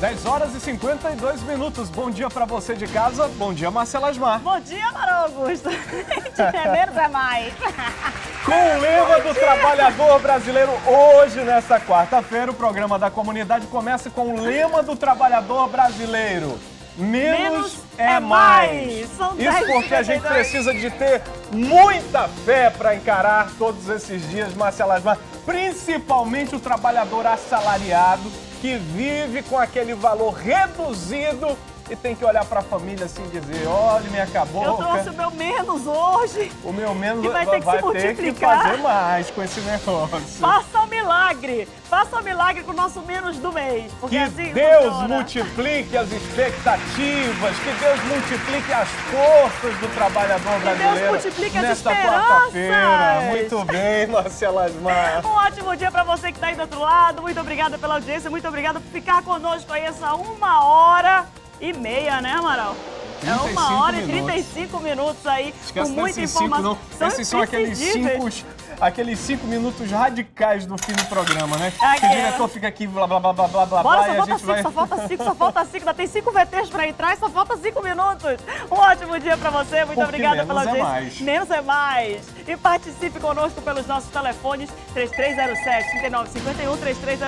10 horas e 52 minutos. Bom dia pra você de casa. Bom dia, Marcela Asmar. Bom dia, Amaral Augusto. É menos é mais. Com o lema do trabalhador brasileiro, hoje, nesta quarta-feira, o programa da comunidade começa com o lema do trabalhador brasileiro. Menos é mais. Isso porque a gente precisa de ter muita fé para encarar todos esses dias, Marcela Asmar. Principalmente o trabalhador assalariado, que vive com aquele valor reduzido e tem que olhar para a família assim e dizer, olha, me acabou. Eu trouxe o meu menos hoje. O meu menos vai ter que fazer mais com esse negócio. Faça um milagre. Faça um milagre com o nosso menos do mês. Porque que assim Deus funciona. multiplique as expectativas, que Deus multiplique as forças do trabalhador brasileiro. Que Deus multiplique as nesta esperanças. quarta-feira. Muito bem, Marcela Asmar. Um ótimo dia para você que está aí do outro lado. Muito obrigada pela audiência, muito obrigada por ficar conosco aí essa 1h30, né, Amaral? É 1h35 minutos aí, esquece com muita desses informação. Esses são aqueles 5 minutos radicais do fim do programa, né? Aquela. Que o diretor fica aqui, blá, blá, blá, blá, blá, blá, Bora, blá, e a gente vai... só falta 5, ainda tem 5 VTs para entrar e só falta 5 minutos. Um ótimo dia para você, muito obrigada pela audiência. Mais. Menos é mais. E participe conosco pelos nossos telefones 3307-3951,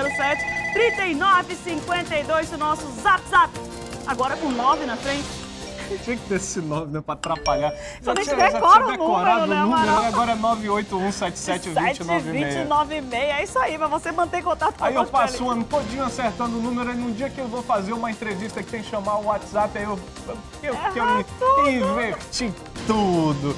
3307-3952, o nosso Zap. Agora com 9 na frente. Tinha que ter esse nome, né, pra atrapalhar. Já tinha decorado o número, né, agora é 981772096. É isso aí, pra você manter contato com Aí eu passo o ano todinho acertando o número, aí num dia que eu vou fazer uma entrevista que tem que chamar o WhatsApp, aí eu me inverti tudo.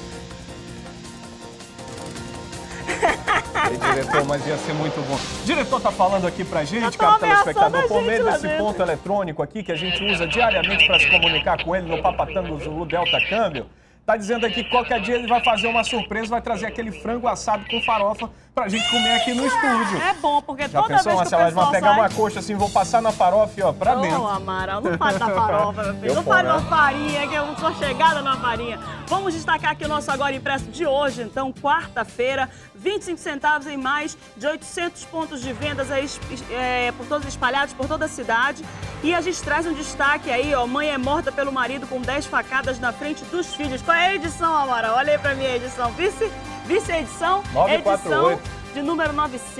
Diretor, mas ia ser muito bom. O diretor tá falando aqui pra gente, cara, telespectador, por meio desse ponto eletrônico aqui que a gente usa diariamente para se comunicar com ele no Papatango Zulu Delta Câmbio. Tá dizendo aqui que qualquer dia ele vai fazer uma surpresa, vai trazer aquele frango assado com farofa pra gente comer aqui no estúdio. É bom, porque já toda pensou, vez que o pessoal vai pegar uma coxa assim, vou passar na farofa e ó, pra dentro. Não, Amaral, não fale da farofa, meu filho. Não fale da farinha, que eu não sou chegada na farinha. Vamos destacar aqui o nosso Agora Impresso de hoje, então, quarta-feira, 25 centavos em mais de 800 pontos de vendas aí, por todos espalhados por toda a cidade. E a gente traz um destaque aí, ó, mãe é morta pelo marido com 10 facadas na frente dos filhos. Qual é a edição, Amaral? Olha aí pra mim a edição. Vice-edição? 948. Edição de número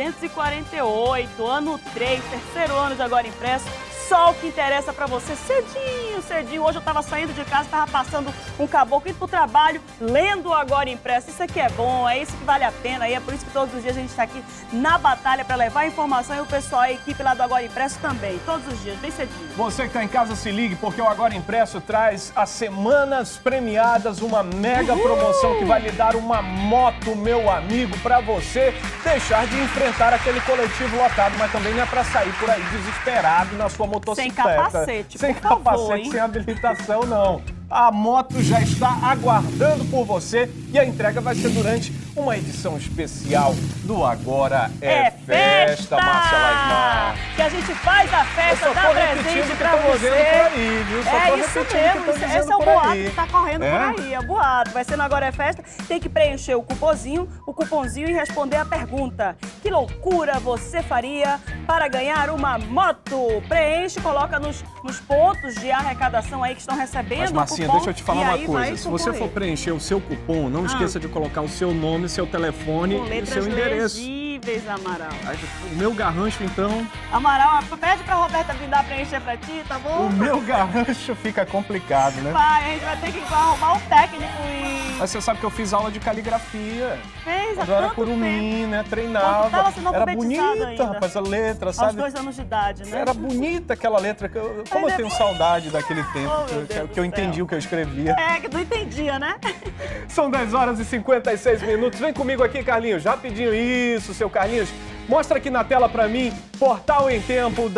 948, ano 3, terceiro ano de Agora Impresso. Só o que interessa pra você cedinho. Hoje eu tava saindo de casa, tava passando um caboclo indo pro trabalho, lendo o Agora Impresso. Isso aqui é bom, é isso que vale a pena. E é por isso que todos os dias a gente tá aqui na batalha pra levar a informação e o pessoal, a equipe lá do Agora Impresso também. Todos os dias, bem cedinho. Você que tá em casa, se ligue, porque o Agora Impresso traz as semanas premiadas, uma mega promoção que vai lhe dar uma moto, meu amigo, pra você deixar de enfrentar aquele coletivo lotado, mas também não é pra sair por aí desesperado na sua motocicleta. Sem capacete, sem por capacete, favor, sem habilitação, não. A moto já está aguardando por você e a entrega vai ser durante uma edição especial do Agora é Festa, Marcela Asmar. Que a gente faz a festa, dá presente pra você. Aí, viu? É isso mesmo, esse é o boato que tá correndo por aí, é boato. Vai ser no Agora é Festa, tem que preencher o cupomzinho e responder a pergunta. Que loucura você faria para ganhar uma moto? Preenche, coloca nos pontos de arrecadação aí que estão recebendo. Mas, Marcinha, deixa eu te falar uma coisa. Se você concorrer. for preencher o seu cupom, não esqueça de colocar o seu nome, seu telefone e o seu endereço. Legíveis, Amaral. O meu garrancho, então... Amaral, pede pra Roberta vir dar preencher pra ti, tá bom? O meu garrancho fica complicado, né? Vai, a gente vai ter que arrumar um técnico e... Mas você sabe que eu fiz aula de caligrafia. Fez, quando eu era curumim, né? Treinava. Era bonita, ainda. Rapaz, a letra, sabe? Aos 2 anos de idade, né? Era bonita aquela letra. Como eu tenho saudade daquele tempo que eu entendi o que eu escrevia. É, que tu entendia, né? São 10 horas e 56 minutos. Vem comigo aqui, Carlinhos. Rapidinho, isso, seu Carlinhos. Mostra aqui na tela pra mim, Portal Em Tempo,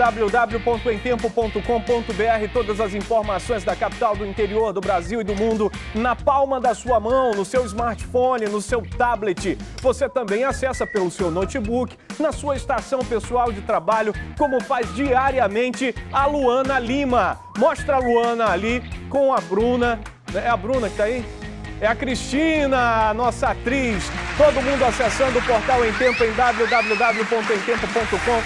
www.emtempo.com.br, todas as informações da capital, do interior, do Brasil e do mundo, na palma da sua mão, no seu smartphone, no seu tablet. Você também acessa pelo seu notebook, na sua estação pessoal de trabalho, como faz diariamente a Luana Lima. Mostra a Luana ali com a Bruna. É a Bruna que tá aí? É a Cristina, nossa atriz. Todo mundo acessando o Portal Em Tempo em www.emtempo.com.br.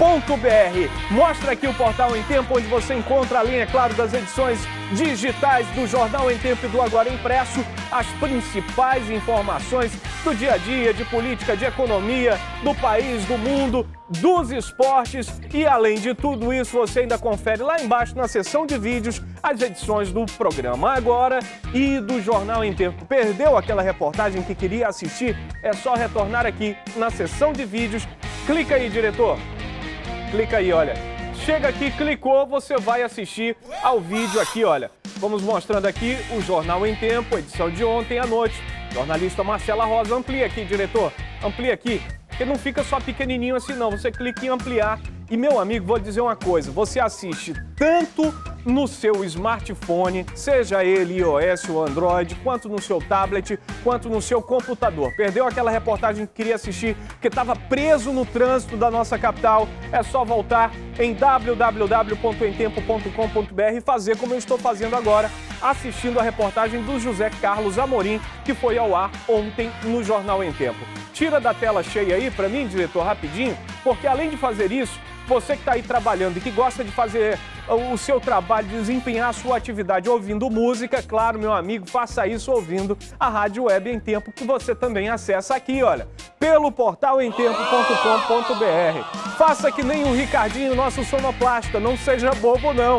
Mostra aqui o Portal em Tempo, onde você encontra, além, é claro, das edições digitais do Jornal em Tempo e do Agora Impresso, as principais informações do dia a dia, de política, de economia, do país, do mundo, dos esportes. E além de tudo isso, você ainda confere lá embaixo na seção de vídeos as edições do programa Agora e do Jornal em Tempo. Perdeu aquela reportagem que queria assistir? É só retornar aqui na seção de vídeos. Clica aí, diretor. Clica aí, olha. Chega aqui, clicou, você vai assistir ao vídeo aqui, olha. Vamos mostrando aqui o Jornal em Tempo, edição de ontem à noite. Jornalista Marcela Rosa, amplia aqui, diretor. Amplia aqui, porque não fica só pequenininho assim não. Você clica em ampliar. E, meu amigo, vou dizer uma coisa. Você assiste tanto no seu smartphone, seja ele iOS ou Android, quanto no seu tablet, quanto no seu computador. Perdeu aquela reportagem que queria assistir, que estava preso no trânsito da nossa capital? É só voltar em www.emtempo.com.br e fazer como eu estou fazendo agora, assistindo a reportagem do José Carlos Amorim, que foi ao ar ontem no Jornal em Tempo. Tira da tela cheia aí para mim, diretor, rapidinho, porque além de fazer isso, você que está aí trabalhando e que gosta de fazer o seu trabalho, desempenhar a sua atividade ouvindo música, claro, meu amigo, faça isso ouvindo a Rádio Web em Tempo, que você também acessa aqui, olha, pelo portal emtempo.com.br. Faça que nem o Ricardinho, nosso sonoplasta, não seja bobo não.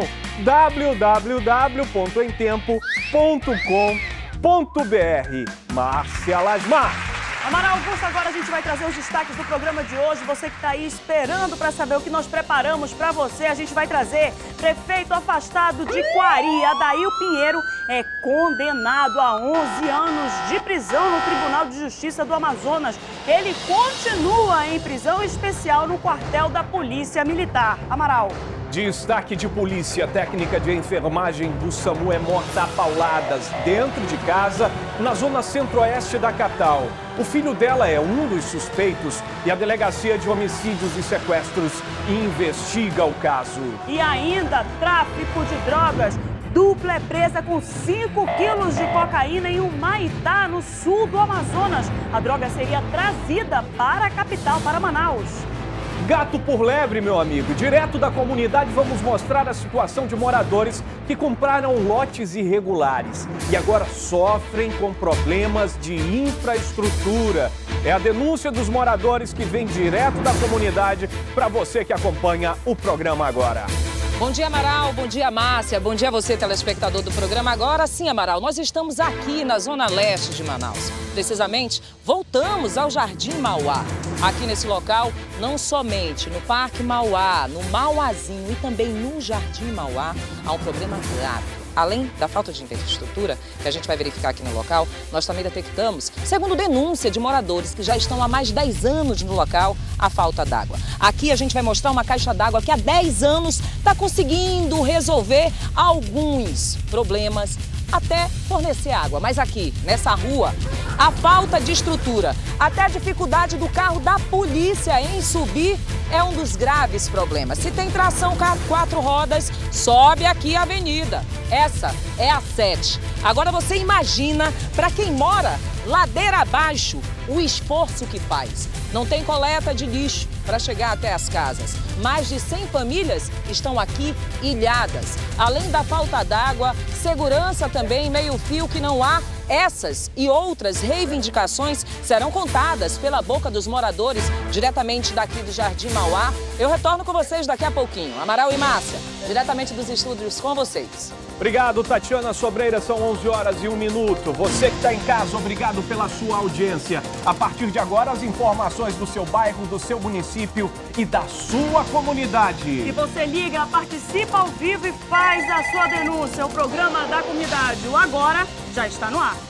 www.emtempo.com.br. Márcia Lasmar. Amaral Augusto, agora a gente vai trazer os destaques do programa de hoje. Você que está aí esperando para saber o que nós preparamos para você, a gente vai trazer prefeito afastado de Quari, Adail Pinheiro, é condenado a 11 anos de prisão no Tribunal de Justiça do Amazonas. Ele continua em prisão especial no quartel da Polícia Militar. Amaral. Destaque de polícia, técnica de enfermagem do SAMU é morta a pauladas dentro de casa, na zona centro-oeste da capital. O filho dela é um dos suspeitos e a Delegacia de Homicídios e Sequestros investiga o caso. E ainda, tráfico de drogas. Dupla é presa com 5 quilos de cocaína em Humaitá, no sul do Amazonas. A droga seria trazida para a capital, para Manaus. Gato por lebre, meu amigo. Direto da comunidade, vamos mostrar a situação de moradores que compraram lotes irregulares e agora sofrem com problemas de infraestrutura. É a denúncia dos moradores que vem direto da comunidade para você que acompanha o programa Agora. Bom dia, Amaral. Bom dia, Márcia. Bom dia a você, telespectador do programa Agora. Sim, Amaral, nós estamos aqui na zona leste de Manaus. Precisamente, voltamos ao Jardim Mauá. Aqui nesse local, não somente no Parque Mauá, no Mauazinho e também no Jardim Mauá, há um problema grave. Além da falta de infraestrutura, que a gente vai verificar aqui no local, nós também detectamos, segundo denúncia de moradores que já estão há mais de 10 anos no local, a falta d'água. Aqui a gente vai mostrar uma caixa d'água que há 10 anos está conseguindo resolver alguns problemas, até fornecer água. Mas aqui, nessa rua, a falta de estrutura, até a dificuldade do carro da polícia em subir é um dos graves problemas. Se tem tração 4 rodas, sobe aqui a avenida. Essa é a 7. Agora você imagina, para quem mora ladeira abaixo, o esforço que faz. Não tem coleta de lixo para chegar até as casas. Mais de 100 famílias estão aqui ilhadas. Além da falta d'água, segurança também, meio-fio que não há. Essas e outras reivindicações serão contadas pela boca dos moradores diretamente daqui do Jardim Mauá. Eu retorno com vocês daqui a pouquinho. Amaral e Márcia, diretamente dos estúdios com vocês. Obrigado, Tatiana Sobreira, são 11 horas e 1 minuto. Você que está em casa, obrigado pela sua audiência. A partir de agora, as informações do seu bairro, do seu município e da sua comunidade. E você liga, participa ao vivo e faz a sua denúncia. O programa da comunidade, o Agora, já está no ar.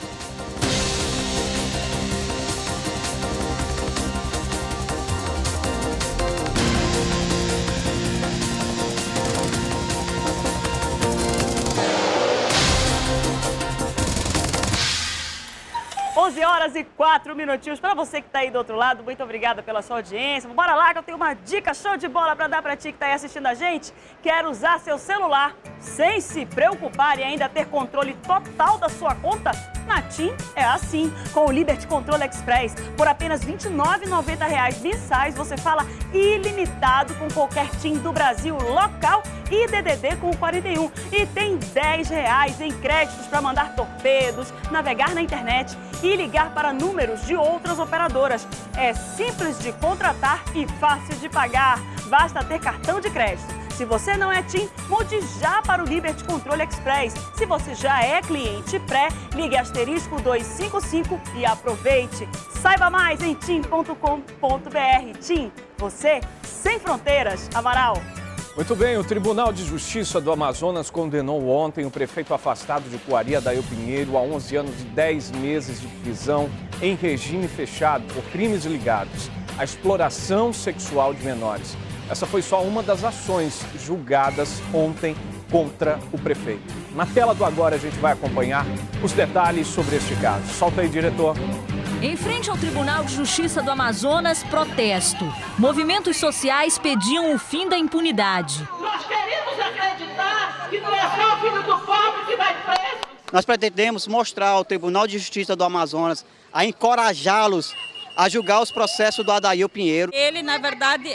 O 11 horas e 4 minutinhos. Para você que está aí do outro lado, muito obrigada pela sua audiência. Bora lá que eu tenho uma dica show de bola para dar para ti que está aí assistindo a gente. Quer usar seu celular sem se preocupar e ainda ter controle total da sua conta? Na TIM é assim, com o Liberty Controle Express. Por apenas R$ 29,90 mensais, você fala ilimitado com qualquer TIM do Brasil local e DDD com o 41. E tem R$10 em créditos para mandar torpedos, navegar na internet e ligar para números de outras operadoras. É simples de contratar e fácil de pagar. Basta ter cartão de crédito. Se você não é TIM, mude já para o Liberty Controle Express. Se você já é cliente pré, ligue asterisco 255 e aproveite. Saiba mais em tim.com.br. TIM, você sem fronteiras. Amaral. Muito bem, o Tribunal de Justiça do Amazonas condenou ontem o prefeito afastado de Coari, Adail Pinheiro, a 11 anos e 10 meses de prisão em regime fechado por crimes ligados à exploração sexual de menores. Essa foi só uma das ações julgadas ontem contra o prefeito. Na tela do Agora a gente vai acompanhar os detalhes sobre este caso. Solta aí, diretor. Em frente ao Tribunal de Justiça do Amazonas, protesto. Movimentos sociais pediam o fim da impunidade. Nós queremos acreditar que não é só o filho do pobre que vai preso. Nós pretendemos mostrar ao Tribunal de Justiça do Amazonas, a encorajá-los a julgar os processos do Adail Pinheiro. Ele, na verdade,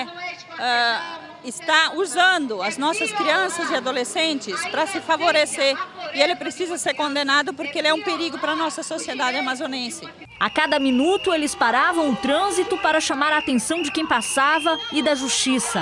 está usando as nossas crianças e adolescentes para se favorecer. E ele precisa ser condenado porque ele é um perigo para a nossa sociedade amazonense. A cada minuto, eles paravam o trânsito para chamar a atenção de quem passava e da justiça.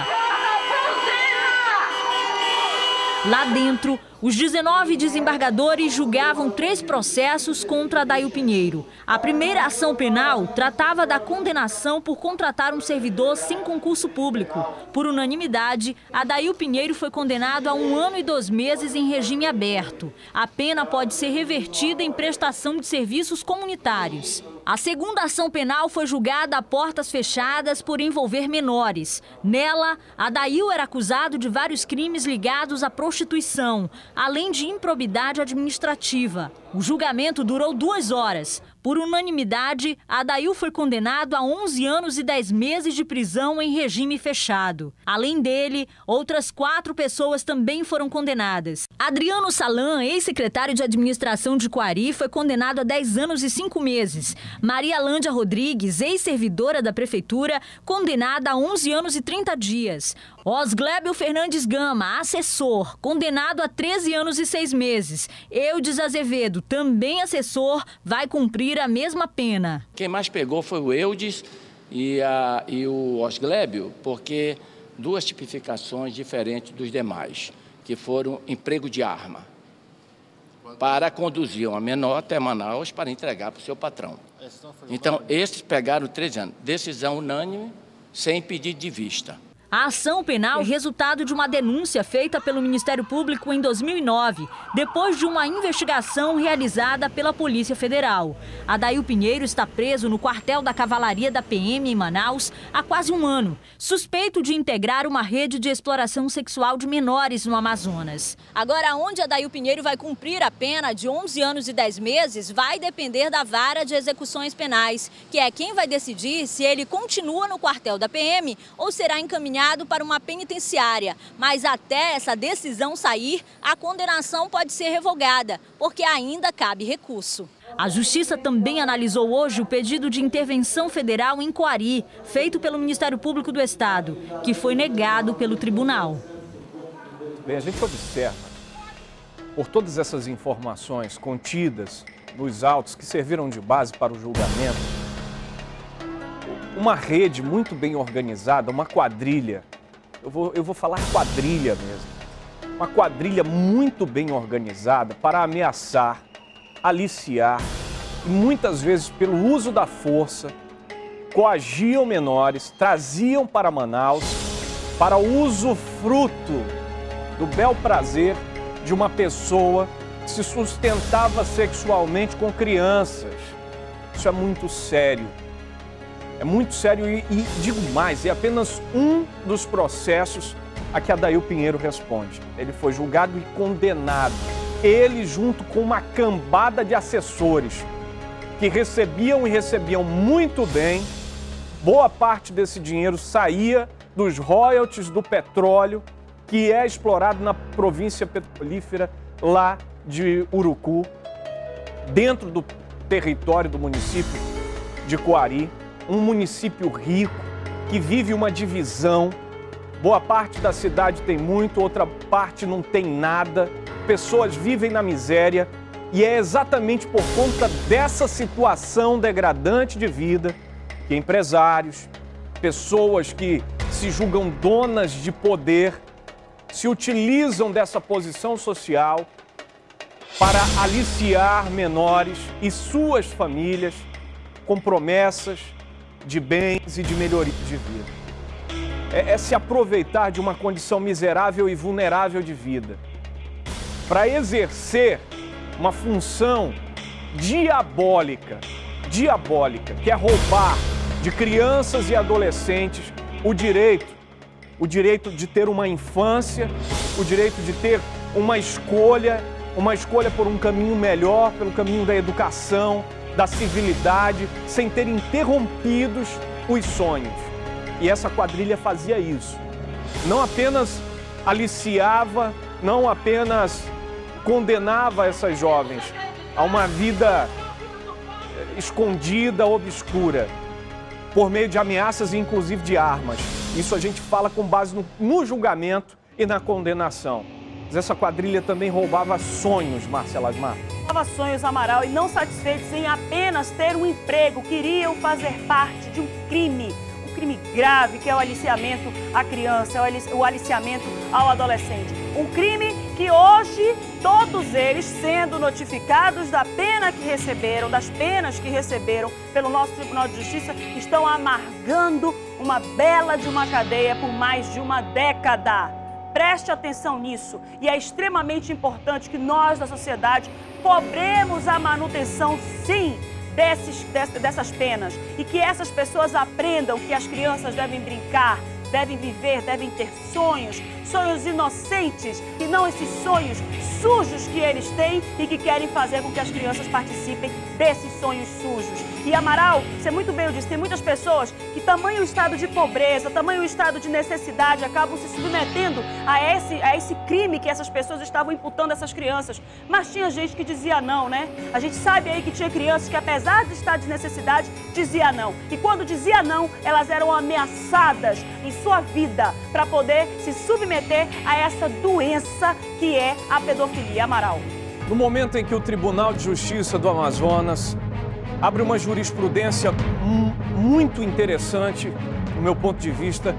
Lá dentro, os 19 desembargadores julgavam 3 processos contra Adail Pinheiro. A primeira ação penal tratava da condenação por contratar um servidor sem concurso público. Por unanimidade, Adail Pinheiro foi condenado a 1 ano e 2 meses em regime aberto. A pena pode ser revertida em prestação de serviços comunitários. A segunda ação penal foi julgada a portas fechadas por envolver menores. Nela, Adail era acusado de vários crimes ligados à prostituição, além de improbidade administrativa. O julgamento durou 2 horas. Por unanimidade, Adail foi condenado a 11 anos e 10 meses de prisão em regime fechado. Além dele, outras 4 pessoas também foram condenadas. Adriano Salan, ex-secretário de administração de Coari, foi condenado a 10 anos e 5 meses. Maria Lândia Rodrigues, ex-servidora da prefeitura, condenada a 11 anos e 30 dias. Osglébio Fernandes Gama, assessor, condenado a 13 anos e 6 meses. Eudes Azevedo, também assessor, vai cumprir a mesma pena. Quem mais pegou foi o Eudes e o Osglébio, porque 2 tipificações diferentes dos demais, que foram emprego de arma, para conduzir uma menor até Manaus para entregar para o seu patrão. Então, esses pegaram 13 anos. Decisão unânime, sem pedido de vista. A ação penal é resultado de uma denúncia feita pelo Ministério Público em 2009, depois de uma investigação realizada pela Polícia Federal. Adail Pinheiro está preso no quartel da Cavalaria da PM em Manaus há quase 1 ano, suspeito de integrar uma rede de exploração sexual de menores no Amazonas. Agora, onde Adail Pinheiro vai cumprir a pena de 11 anos e 10 meses vai depender da Vara de Execuções Penais, que é quem vai decidir se ele continua no quartel da PM ou será encaminhado para uma penitenciária, mas até essa decisão sair, a condenação pode ser revogada, porque ainda cabe recurso. A Justiça também analisou hoje o pedido de intervenção federal em Coari, feito pelo Ministério Público do Estado, que foi negado pelo tribunal. Bem, a gente observa, por todas essas informações contidas nos autos que serviram de base para o julgamento, uma rede muito bem organizada, uma quadrilha, eu vou falar quadrilha mesmo, uma quadrilha muito bem organizada para ameaçar, aliciar e muitas vezes pelo uso da força, coagiam menores, traziam para Manaus para o usufruto do bel prazer de uma pessoa que se sustentava sexualmente com crianças. Isso é muito sério. É muito sério e digo mais, é apenas um dos processos a que Adail Pinheiro responde. Ele foi julgado e condenado, ele junto com uma cambada de assessores. que recebiam e recebiam muito bem. Boa parte desse dinheiro saía dos royalties do petróleo que é explorado na província petrolífera lá de Urucu, dentro do território do município de Coari, um município rico que vive uma divisão. Boa parte da cidade tem muito, outra parte não tem nada. Pessoas vivem na miséria e é exatamente por conta dessa situação degradante de vida que empresários, pessoas que se julgam donas de poder, se utilizam dessa posição social para aliciar menores e suas famílias com promessas de bens e de melhoria de vida. É se aproveitar de uma condição miserável e vulnerável de vida para exercer uma função diabólica, que é roubar de crianças e adolescentes o direito de ter uma infância, o direito de ter uma escolha por um caminho melhor, pelo caminho da educação, da civilidade, sem ter interrompidos os sonhos. E essa quadrilha fazia isso. Não apenas aliciava, não apenas condenava essas jovens a uma vida escondida, obscura, por meio de ameaças e inclusive de armas. Isso a gente fala com base no julgamento e na condenação. Mas essa quadrilha também roubava sonhos, Márcia Lasmar. Roubava sonhos, Amaral, e não satisfeitos em apenas ter um emprego, queriam fazer parte de um crime grave, que é o aliciamento à criança, o aliciamento ao adolescente. Um crime que hoje, todos eles sendo notificados da pena que receberam, das penas que receberam pelo nosso Tribunal de Justiça, estão amargando uma bela de uma cadeia por mais de uma década. Preste atenção nisso, e é extremamente importante que nós, da sociedade, cobremos a manutenção, sim, dessas penas, e que essas pessoas aprendam que as crianças devem brincar, devem viver, devem ter sonhos inocentes, e não esses sonhos sujos que eles têm e que querem fazer com que as crianças participem desses sonhos sujos. E, Amaral, você muito bem o disse, tem muitas pessoas que, tamanho estado de pobreza, tamanho estado de necessidade, acabam se submetendo a esse crime que essas pessoas estavam imputando a essas crianças. Mas tinha gente que dizia não, né? A gente sabe aí que tinha crianças que, apesar de estar de necessidade, dizia não. E quando dizia não, elas eram ameaçadas em sua vida para poder se submeter a essa doença que é a pedofilia, Amaral. No momento em que o Tribunal de Justiça do Amazonas abre uma jurisprudência muito interessante, do meu ponto de vista,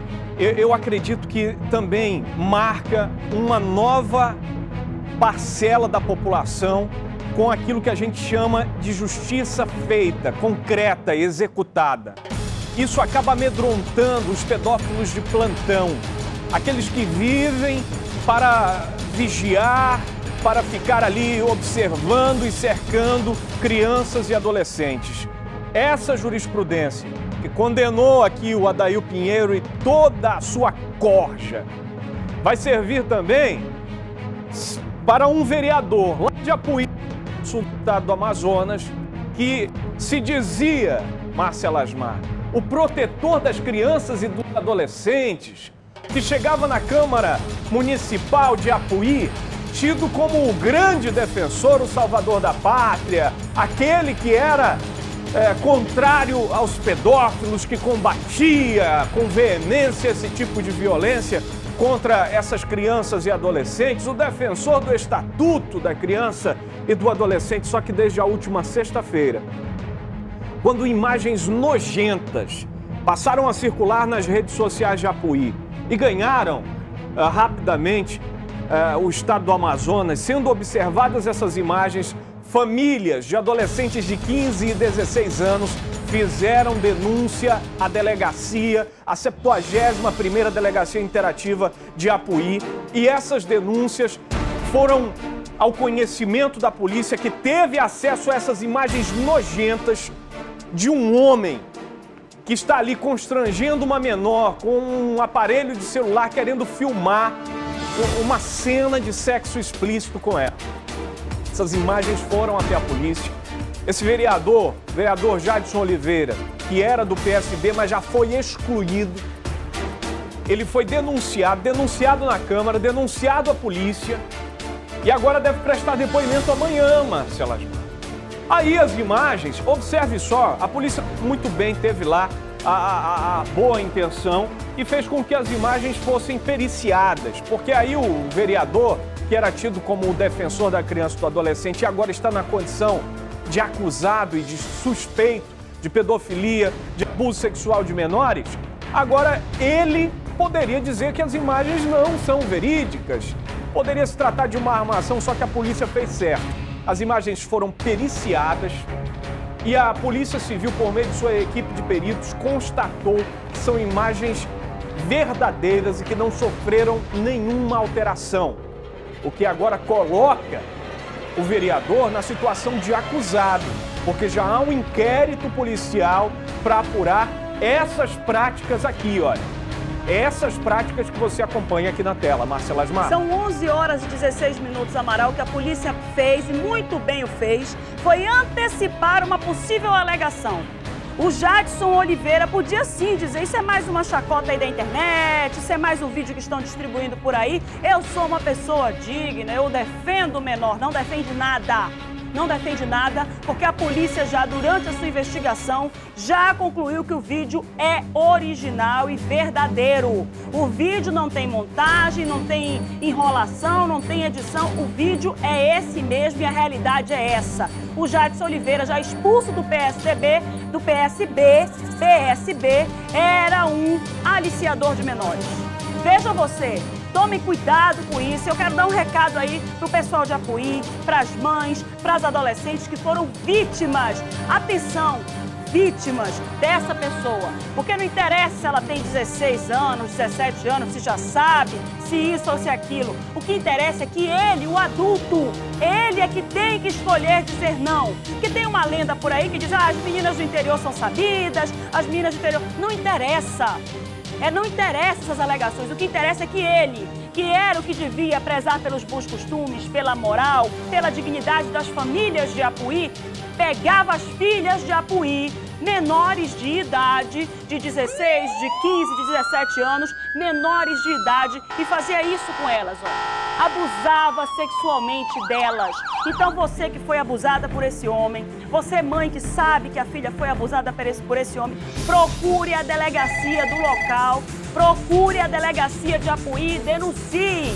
eu acredito que também marca uma nova parcela da população com aquilo que a gente chama de justiça feita, concreta, executada. Isso acaba amedrontando os pedófilos de plantão, aqueles que vivem para vigiar, para ficar ali observando e cercando crianças e adolescentes. Essa jurisprudência que condenou aqui o Adail Pinheiro e toda a sua corja vai servir também para um vereador lá de Apuí, sul do estado do Amazonas, que se dizia, Márcia Lasmar, o protetor das crianças e dos adolescentes, que chegava na Câmara Municipal de Apuí, tido como o grande defensor, o salvador da pátria, aquele que era contrário aos pedófilos, que combatia com veemência esse tipo de violência contra essas crianças e adolescentes, o defensor do Estatuto da Criança e do Adolescente, só que desde a última sexta-feira, quando imagens nojentas passaram a circular nas redes sociais de Apuí e ganharam rapidamente o estado do Amazonas, sendo observadas essas imagens, famílias de adolescentes de 15 e 16 anos fizeram denúncia à delegacia, a 71ª Delegacia Interativa de Apuí, e essas denúncias foram ao conhecimento da polícia, que teve acesso a essas imagens nojentas de um homem que está ali constrangendo uma menor com um aparelho de celular, querendo filmar uma cena de sexo explícito com ela. Essas imagens foram até a polícia. Esse vereador Jadson Oliveira, que era do PSB, mas já foi excluído. Ele foi denunciado na Câmara, denunciado à polícia e agora deve prestar depoimento amanhã, Marcela Asmar. Aí as imagens, observe só, a polícia muito bem teve lá a boa intenção e fez com que as imagens fossem periciadas, porque aí o vereador, que era tido como o defensor da criança e do adolescente e agora está na condição de acusado e de suspeito de pedofilia, de abuso sexual de menores, agora ele poderia dizer que as imagens não são verídicas. Poderia se tratar de uma armação, só que a polícia fez certo. As imagens foram periciadas e a Polícia Civil, por meio de sua equipe de peritos, constatou que são imagens verdadeiras e que não sofreram nenhuma alteração. O que agora coloca o vereador na situação de acusado, porque já há um inquérito policial para apurar essas práticas aqui, olha. Essas práticas que você acompanha aqui na tela, Marcela Asmar. São 11 horas e 16 minutos, Amaral. O que a polícia fez, e muito bem o fez, foi antecipar uma possível alegação. O Jadson Oliveira podia sim dizer, isso é mais uma chacota aí da internet, isso é mais um vídeo que estão distribuindo por aí. Eu sou uma pessoa digna, eu defendo o menor, não defende nada. Não defende nada, porque a polícia já, durante a sua investigação, já concluiu que o vídeo é original e verdadeiro. O vídeo não tem montagem, não tem enrolação, não tem edição. O vídeo é esse mesmo e a realidade é essa. O Jadson Oliveira, já expulso do PSB, era um aliciador de menores. Veja você. Tome cuidado com isso. Eu quero dar um recado aí pro pessoal de Apuí, pras mães, pras adolescentes que foram vítimas. Atenção, vítimas dessa pessoa. Porque não interessa se ela tem 16 anos, 17 anos, se já sabe, se isso ou se aquilo. O que interessa é que ele, o adulto, ele é que tem que escolher dizer não. Porque tem uma lenda por aí que diz, as meninas do interior são sabidas, as meninas do interior... Não interessa. Não interessa essas alegações, o que interessa é que ele, que era o que devia prezar pelos bons costumes, pela moral, pela dignidade das famílias de Apuí, pegava as filhas de Apuí, menores de idade, de 16, de 15, de 17 anos, menores de idade, e fazia isso com elas, ó. Abusava sexualmente delas. Então você que foi abusada por esse homem, você mãe que sabe que a filha foi abusada por esse homem, procure a delegacia do local, procure a delegacia de Apuí, denuncie,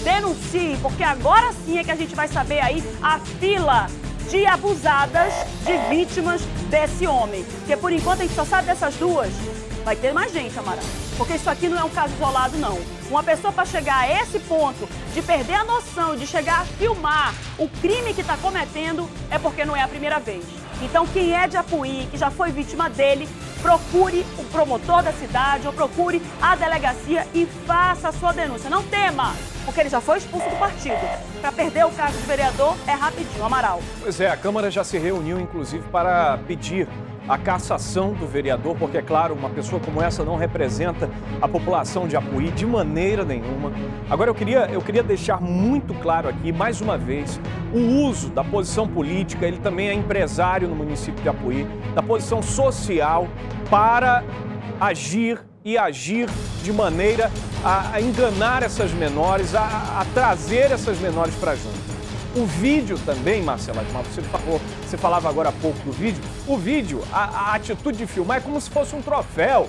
porque agora sim é que a gente vai saber aí a fila de abusadas, de vítimas desse homem. Porque por enquanto a gente só sabe dessas duas. Vai ter mais gente, Amaral. Porque isso aqui não é um caso isolado, não. Uma pessoa para chegar a esse ponto de perder a noção, de chegar a filmar o crime que está cometendo, é porque não é a primeira vez. Então quem é de Apuí, que já foi vítima dele, procure o promotor da cidade ou procure a delegacia e faça a sua denúncia. Não tema, porque ele já foi expulso do partido. Para perder o cargo de vereador é rapidinho, Amaral. Pois é, a Câmara já se reuniu, inclusive, para pedir a cassação do vereador, porque, é claro, uma pessoa como essa não representa a população de Apuí de maneira nenhuma. Agora, eu queria deixar muito claro aqui, mais uma vez, o uso da posição política, ele também é empresário no município de Apuí, da posição social para agir de maneira a enganar essas menores, a trazer essas menores para junto. O vídeo também, Marcela Asmar, você falava agora há pouco do vídeo. O vídeo, a atitude de filmar é como se fosse um troféu.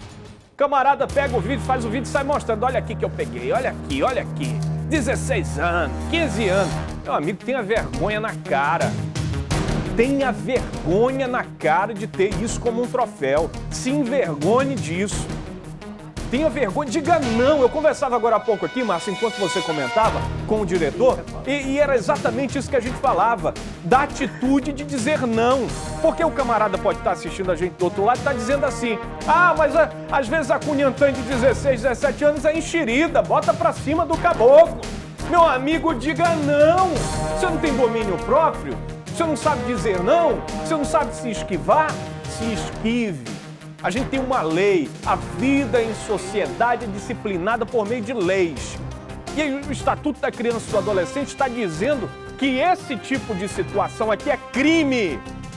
O camarada pega o vídeo, faz o vídeo e sai mostrando. Olha aqui que eu peguei, olha aqui. 16 anos, 15 anos. Meu amigo, tenha vergonha na cara. Tenha vergonha na cara de ter isso como um troféu. Se envergonhe disso. Tenha vergonha, diga não. Eu conversava agora há pouco aqui, Márcio, enquanto você comentava com o diretor, e era exatamente isso que a gente falava, da atitude de dizer não. Porque o camarada pode estar assistindo a gente do outro lado e está dizendo assim, mas às vezes a cunhantã de 16, 17 anos é enxerida, bota pra cima do caboclo. Meu amigo, diga não. Você não tem domínio próprio? Você não sabe dizer não? Você não sabe se esquivar? Se esquive. A gente tem uma lei, a vida em sociedade é disciplinada por meio de leis. E aí, o Estatuto da Criança e do Adolescente está dizendo que esse tipo de situação aqui é crime.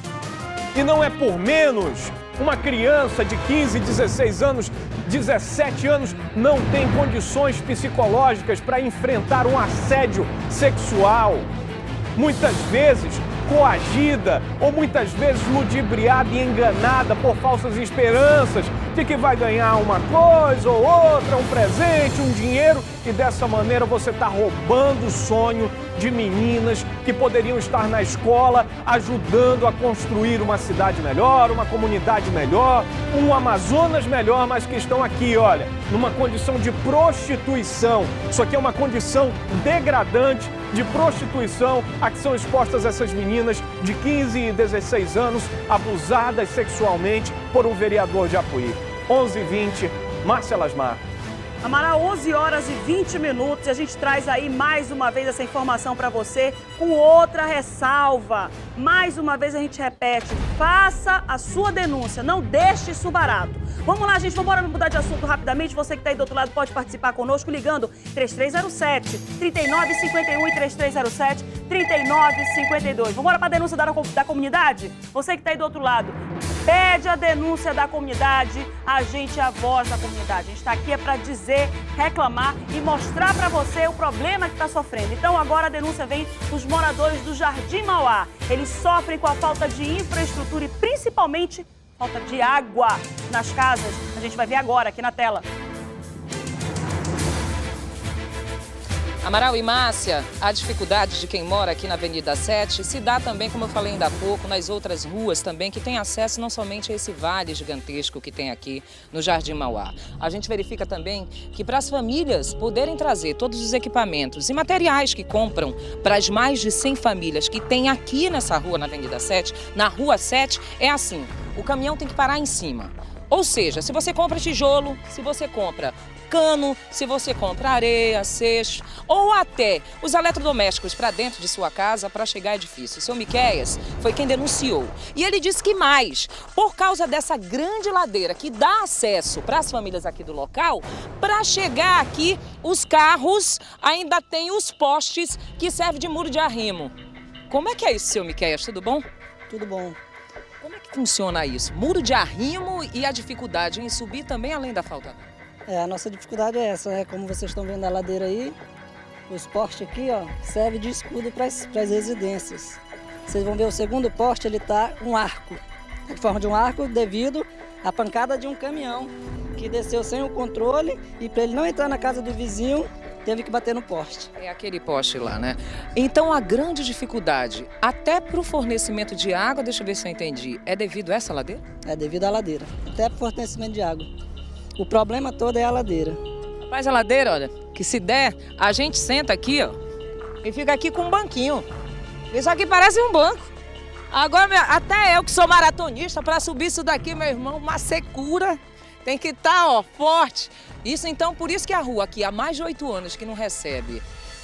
E não é por menos. Uma criança de 15, 16 anos, 17 anos não tem condições psicológicas para enfrentar um assédio sexual. Muitas vezes coagida ou muitas vezes ludibriada e enganada por falsas esperanças de que vai ganhar uma coisa ou outra, um presente, um dinheiro, e dessa maneira você está roubando o sonho de meninas que poderiam estar na escola ajudando a construir uma cidade melhor, uma comunidade melhor, um Amazonas melhor, mas que estão aqui, olha, numa condição de prostituição. Isso aqui é uma condição degradante de prostituição a que são expostas essas meninas de 15 e 16 anos, abusadas sexualmente por um vereador de Apuí. 11h20, Márcia Lasmar. Amaral, 11 horas e 20 minutos, e a gente traz aí mais uma vez essa informação para você com outra ressalva. Mais uma vez a gente repete, faça a sua denúncia, não deixe isso barato. Vamos lá, gente, vamos mudar de assunto rapidamente. Você que está aí do outro lado pode participar conosco ligando 3307-3951 e 3307-3952. Vamos para a denúncia da comunidade? Você que está aí do outro lado, pede a denúncia da comunidade, a gente é a voz da comunidade. A gente está aqui para dizer, reclamar e mostrar para você o problema que está sofrendo. Então agora a denúncia vem dos moradores do Jardim Mauá. Eles sofrem com a falta de infraestrutura e principalmente falta de água nas casas. A gente vai ver agora aqui na tela. Amaral e Márcia, a dificuldade de quem mora aqui na Avenida 7 se dá também, como eu falei ainda há pouco, nas outras ruas também, que tem acesso não somente a esse vale gigantesco que tem aqui no Jardim Mauá. A gente verifica também que para as famílias poderem trazer todos os equipamentos e materiais que compram para as mais de 100 famílias que tem aqui nessa rua, na Avenida 7, na Rua 7, é assim, o caminhão tem que parar em cima. Ou seja, se você compra tijolo, se você compra cano, se você compra areia, cesto ou até os eletrodomésticos para dentro de sua casa, para chegar é difícil. O seu Miqueias foi quem denunciou. E ele disse que mais, por causa dessa grande ladeira que dá acesso para as famílias aqui do local, para chegar aqui, os carros ainda tem os postes que servem de muro de arrimo. Como é que é isso, seu Miqueias? Tudo bom? Tudo bom. Como é que funciona isso? Muro de arrimo e a dificuldade em subir também, além da falta d'água? A nossa dificuldade é essa, né? Como vocês estão vendo a ladeira aí, os postes aqui, ó, serve de escudo para as residências. Vocês vão ver o segundo poste, ele tá um arco, de forma de um arco devido à pancada de um caminhão que desceu sem o controle e para ele não entrar na casa do vizinho, teve que bater no poste. É aquele poste lá, né? Então a grande dificuldade, até para o fornecimento de água, deixa eu ver se eu entendi, é devido a essa ladeira? É devido à ladeira, até para o fornecimento de água. O problema todo é a ladeira. Rapaz, a ladeira, olha, que se der, a gente senta aqui, ó, e fica aqui com um banquinho. Isso aqui parece um banco. Agora, até eu que sou maratonista, para subir isso daqui, meu irmão, uma secura, tem que estar, ó, forte. Isso então, por isso que a rua aqui há mais de 8 anos que não recebe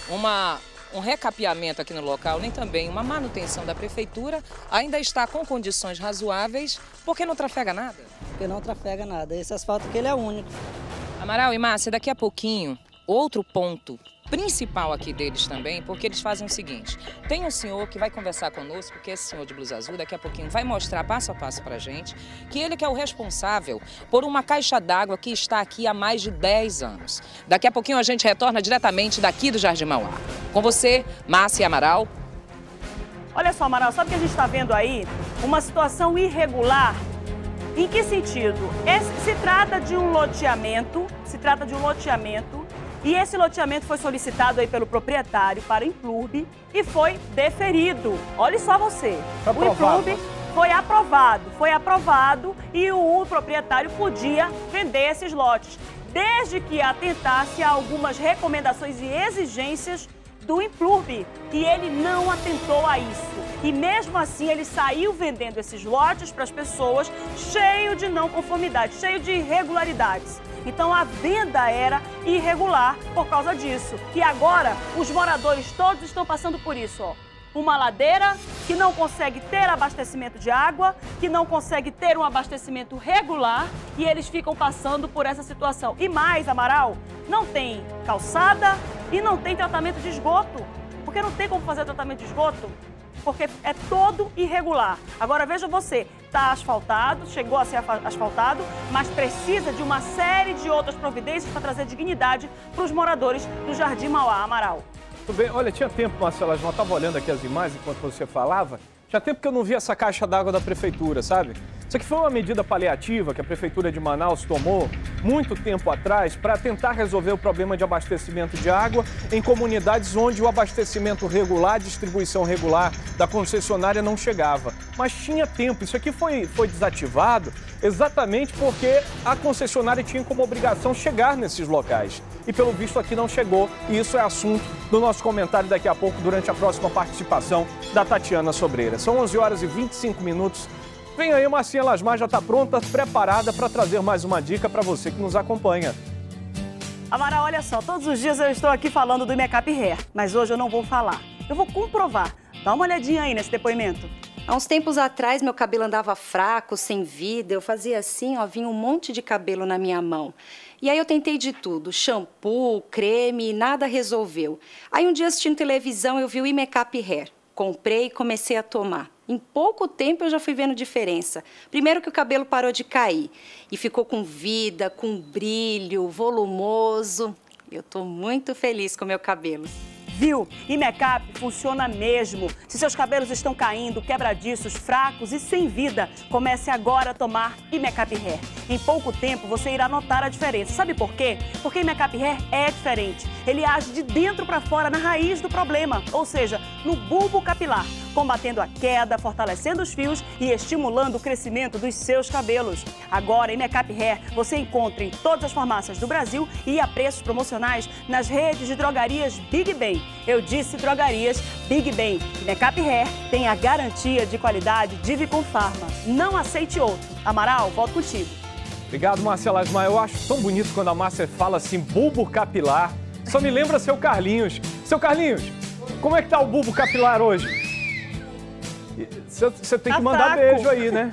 um recapeamento aqui no local, nem também uma manutenção da prefeitura, ainda está com condições razoáveis, porque não trafega nada? Porque não trafega nada, esse asfalto aqui ele é único. Amaral e Márcia, daqui a pouquinho, outro ponto principal aqui deles também, porque eles fazem o seguinte, tem um senhor que vai conversar conosco, que é esse senhor de blusa azul, daqui a pouquinho vai mostrar passo a passo pra gente, que ele que é o responsável por uma caixa d'água que está aqui há mais de 10 anos. Daqui a pouquinho a gente retorna diretamente daqui do Jardim Mauá. Com você, Márcia e Amaral. Olha só, Amaral, sabe o que a gente está vendo aí? Uma situação irregular. Em que sentido? Se trata de um loteamento, e esse loteamento foi solicitado aí pelo proprietário para o Implurbe e foi deferido. Olha só você, o Implurbe foi aprovado e o proprietário podia vender esses lotes, desde que atentasse a algumas recomendações e exigências do Implurbe, e ele não atentou a isso. E mesmo assim ele saiu vendendo esses lotes para as pessoas, cheio de não conformidade, cheio de irregularidades. Então a venda era irregular por causa disso. E agora os moradores todos estão passando por isso, ó. Uma ladeira que não consegue ter abastecimento de água, que não consegue ter um abastecimento regular, e eles ficam passando por essa situação. E mais, Amaral, não tem calçada e não tem tratamento de esgoto, porque não tem como fazer tratamento de esgoto. porque é todo irregular. Agora veja você, está asfaltado, chegou a ser asfaltado, mas precisa de uma série de outras providências para trazer dignidade para os moradores do Jardim Mauá, Amaral. Tudo bem. Olha, tinha tempo, Marcela, eu estava olhando aqui as imagens enquanto você falava. Tinha tempo que eu não vi essa caixa d'água da prefeitura, sabe? Isso aqui foi uma medida paliativa que a Prefeitura de Manaus tomou muito tempo atrás para tentar resolver o problema de abastecimento de água em comunidades onde o abastecimento regular, a distribuição regular da concessionária não chegava. Mas tinha tempo. Isso aqui foi desativado exatamente porque a concessionária tinha como obrigação chegar nesses locais. E pelo visto aqui não chegou. E isso é assunto do nosso comentário daqui a pouco, durante a próxima participação da Tatiana Sobreira. São 11h25. Vem aí, Marcinha Lasmar já está pronta, preparada para trazer mais uma dica para você que nos acompanha. Amaral, olha só, todos os dias eu estou aqui falando do Imecap Hair, mas hoje eu não vou falar. Eu vou comprovar. Dá uma olhadinha aí nesse depoimento. Há uns tempos atrás, meu cabelo andava fraco, sem vida. Eu fazia assim, ó, vinha um monte de cabelo na minha mão. E aí eu tentei de tudo, shampoo, creme, nada resolveu. Aí um dia assistindo televisão, eu vi o Imecap Hair. Comprei e comecei a tomar. Em pouco tempo eu já fui vendo diferença. Primeiro que o cabelo parou de cair e ficou com vida, com brilho, volumoso. Eu estou muito feliz com o meu cabelo. Viu? Imecap funciona mesmo. Se seus cabelos estão caindo, quebradiços, fracos e sem vida, comece agora a tomar Imecap Hair. Em pouco tempo você irá notar a diferença. Sabe por quê? Porque Imecap Hair é diferente. Ele age de dentro para fora, na raiz do problema, ou seja, no bulbo capilar, combatendo a queda, fortalecendo os fios e estimulando o crescimento dos seus cabelos. Agora, Imecap Hair você encontra em todas as farmácias do Brasil e a preços promocionais nas redes de drogarias Big Ben. Eu disse drogarias Big Ben. Imecap Hair tem a garantia de qualidade de Vicom Pharma. Não aceite outro. Amaral, volto contigo. Obrigado, Marcela Lasmar. Eu acho tão bonito quando a Márcia fala assim, bulbo capilar. Só me lembra seu Carlinhos. Seu Carlinhos, como é que tá o bulbo capilar hoje? Você tem que mandar beijo aí, né?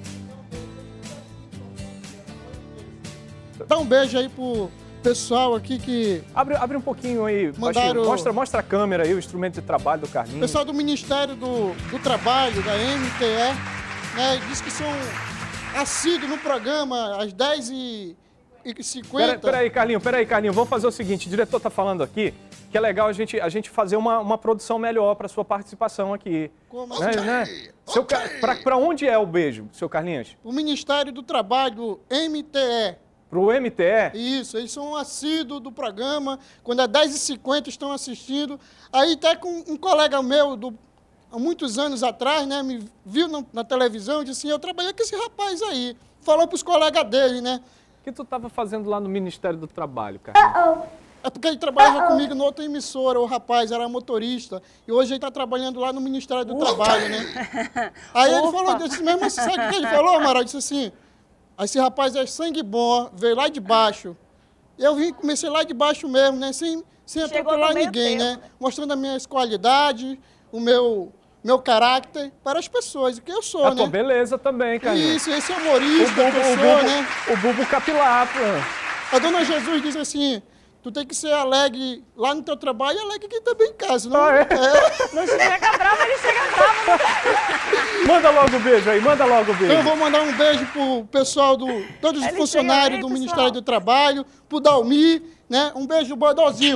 Dá um beijo aí pro pessoal aqui que... Abre um pouquinho aí, mandaram... mostra a câmera aí, o instrumento de trabalho do Carlinhos. Pessoal do Ministério do Trabalho, da MTE, né, diz que são assíduos no programa às 10h50. Peraí, Carlinhos, vamos fazer o seguinte, o diretor tá falando aqui que é legal a gente fazer uma produção melhor para sua participação aqui. Como né? Para onde é o beijo, seu Carlinhos? O Ministério do Trabalho, MTE. Pro MTE? Isso, eles são assíduos do programa, quando é 10h50 estão assistindo. Aí até com um colega meu, há muitos anos atrás, né, me viu na televisão e disse assim, eu trabalhei com esse rapaz aí. Falou pros colegas dele, né? O que tu estava fazendo lá no Ministério do Trabalho, Carlinhos? É porque ele trabalhava comigo em outra emissora, o rapaz era motorista, e hoje ele está trabalhando lá no Ministério do Trabalho, né? Aí ele falou, disse mesmo assim, sabe o que ele falou, Amaral? Ele disse assim, esse rapaz é sangue bom, veio lá de baixo. Eu comecei lá de baixo mesmo, né? Sem atropelar ninguém, né? Mostrando as minhas qualidades, o meu caráter para as pessoas, o que eu sou, né? A tua beleza também, Carlinhos. Isso, esse humorista que eu sou, né? O bulbo capilar, pô. A dona Jesus diz assim, tu tem que ser alegre lá no teu trabalho e alegre aqui também em casa. Não, não chega bravo, ele chega bravo. Manda logo o beijo aí, manda logo o beijo. Então eu vou mandar um beijo pro pessoal todos os funcionários do Ministério do Trabalho, pro Dalmi, né? Um beijo bodozinho.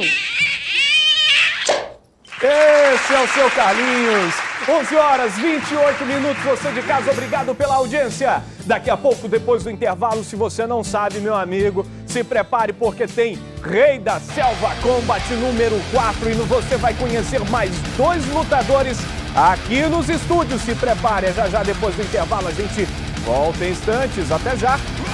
Esse é o seu Carlinhos. 11h28, você de casa, obrigado pela audiência. Daqui a pouco, depois do intervalo, se você não sabe, meu amigo, se prepare porque tem Rei da Selva Combat número 4 e você vai conhecer mais 2 lutadores aqui nos estúdios. Se prepare, já depois do intervalo a gente volta em instantes. Até já!